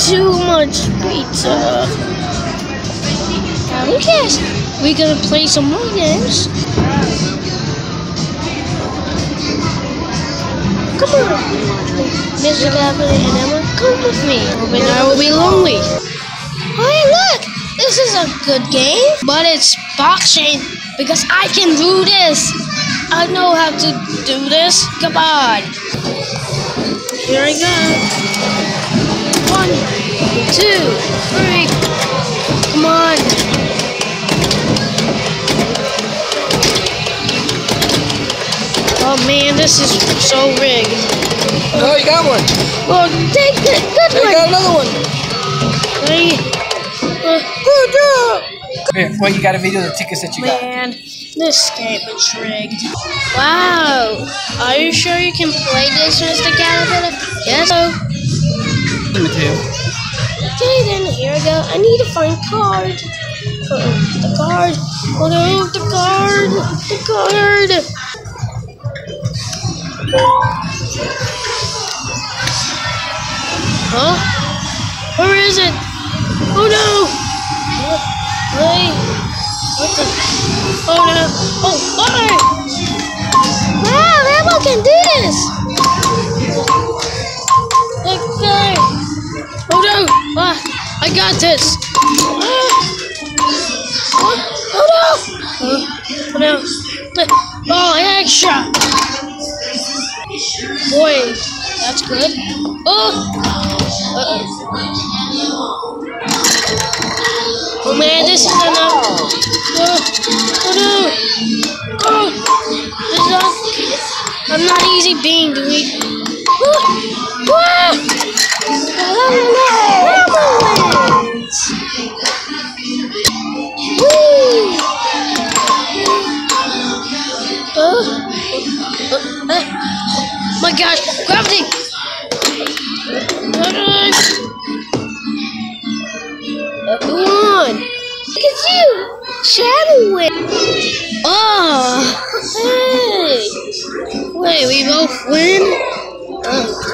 too much pizza. Who cares? We're gonna play some more games. Come on, Mr. Gavin and Emma, come with me. But I will be lonely. Hey, look! This is a good game, but it's boxing because I can do this. I know how to do this. Come on. Here I go. 1, 2, 3. Come on. Oh man, this is so rigged. Oh, you got one. Well, take the good one. You got another one. Good job. Here, well, you got a video of the tickets that you got. Man, this game is rigged. Wow. Are you sure you can play this, Mr. Caterpillar? Yes. Me too. Okay, then here we go. I need to find card. The card. Oh no, the card. The card. Huh? Where is it? Oh no! Hey! What the? Oh no! Oh! Oh! Wow! Emma can do this! Look there! Oh no! Ah! I got this! Ah. Oh no! Oh no! Oh, extra! Boy, that's good. Oh! Uh-oh. Oh man, this is enough. Oh no! Oh! This is not. I'm not easy being, do we? Oh! Whoa! My gosh, gravity! Come on! Look at you! Shadow Wing! Oh! Hey! Wait, we both win?